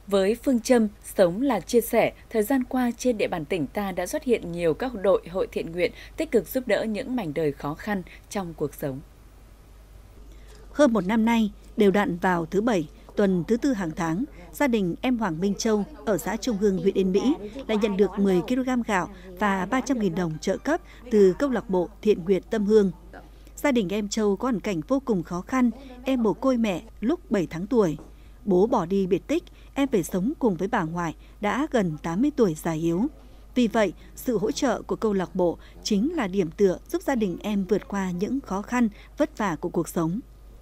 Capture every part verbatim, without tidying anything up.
Với phương châm sống là chia sẻ, thời gian qua trên địa bàn tỉnh ta đã xuất hiện nhiều các đội hội thiện nguyện tích cực giúp đỡ những mảnh đời khó khăn trong cuộc sống. Hơn một năm nay, đều đặn vào thứ Bảy, tuần thứ Tư hàng tháng, gia đình em Hoàng Minh Châu ở xã Trung Hưng, huyện Yên Mỹ lại nhận được mười ki lô gam gạo và ba trăm nghìn đồng trợ cấp từ câu lạc bộ thiện nguyện Tâm Hương. Gia đình em Châu có hoàn cảnh vô cùng khó khăn, em mồ côi mẹ lúc bảy tháng tuổi. Bố bỏ đi biệt tích, em về sống cùng với bà ngoại đã gần tám mươi tuổi già yếu. Vì vậy, sự hỗ trợ của câu lạc bộ chính là điểm tựa giúp gia đình em vượt qua những khó khăn, vất vả của cuộc sống.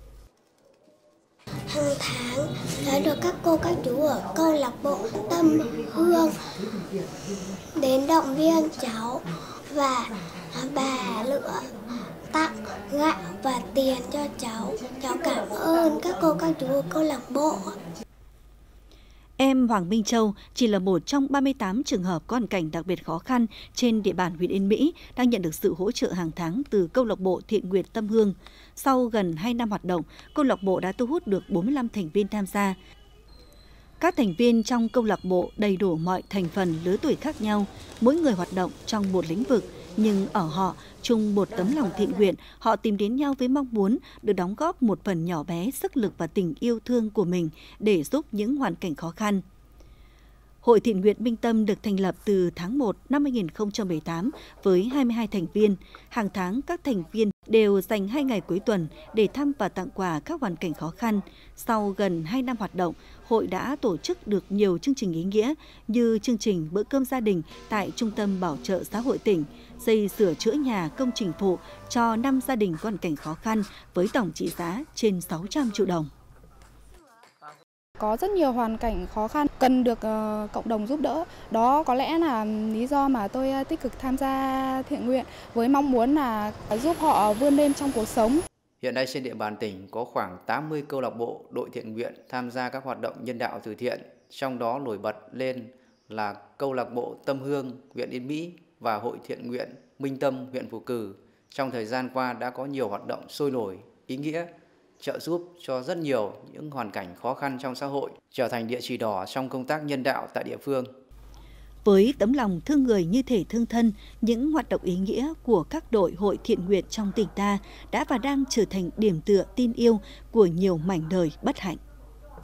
Hàng tháng đã được các cô các chú ở câu lạc bộ Tâm Hương đến động viên cháu và bà lựa tặng gạo và tiền cho cháu. Cháu cảm ơn các cô các chú ở câu lạc bộ. Em Hoàng Minh Châu chỉ là một trong ba mươi tám trường hợp có hoàn cảnh đặc biệt khó khăn trên địa bàn huyện Yên Mỹ đang nhận được sự hỗ trợ hàng tháng từ câu lạc bộ thiện nguyện Tâm Hương. Sau gần hai năm hoạt động, câu lạc bộ đã thu hút được bốn mươi lăm thành viên tham gia. Các thành viên trong câu lạc bộ đầy đủ mọi thành phần lứa tuổi khác nhau, mỗi người hoạt động trong một lĩnh vực, nhưng ở họ chung một tấm lòng thiện nguyện, họ tìm đến nhau với mong muốn được đóng góp một phần nhỏ bé sức lực và tình yêu thương của mình để giúp những hoàn cảnh khó khăn. Hội thiện nguyện Minh Tâm được thành lập từ tháng một năm hai nghìn không trăm mười tám với hai mươi hai thành viên. Hàng tháng các thành viên đều dành hai ngày cuối tuần để thăm và tặng quà các hoàn cảnh khó khăn. Sau gần hai năm hoạt động, hội đã tổ chức được nhiều chương trình ý nghĩa như chương trình bữa cơm gia đình tại Trung tâm Bảo trợ Xã hội tỉnh, xây sửa chữa nhà công trình phụ cho năm gia đình có hoàn cảnh khó khăn với tổng trị giá trên sáu trăm triệu đồng. Có rất nhiều hoàn cảnh khó khăn cần được uh, cộng đồng giúp đỡ. Đó có lẽ là lý do mà tôi tích cực tham gia thiện nguyện với mong muốn là giúp họ vươn lên trong cuộc sống. Hiện nay trên địa bàn tỉnh có khoảng tám mươi câu lạc bộ, đội thiện nguyện tham gia các hoạt động nhân đạo từ thiện. Trong đó nổi bật lên là câu lạc bộ Tâm Hương, huyện Yên Mỹ và hội thiện nguyện Minh Tâm, huyện Phù Cử. Trong thời gian qua đã có nhiều hoạt động sôi nổi, ý nghĩa, trợ giúp cho rất nhiều những hoàn cảnh khó khăn trong xã hội, trở thành địa chỉ đỏ trong công tác nhân đạo tại địa phương. Với tấm lòng thương người như thể thương thân, những hoạt động ý nghĩa của các đội hội thiện nguyện trong tỉnh ta đã và đang trở thành điểm tựa tin yêu của nhiều mảnh đời bất hạnh.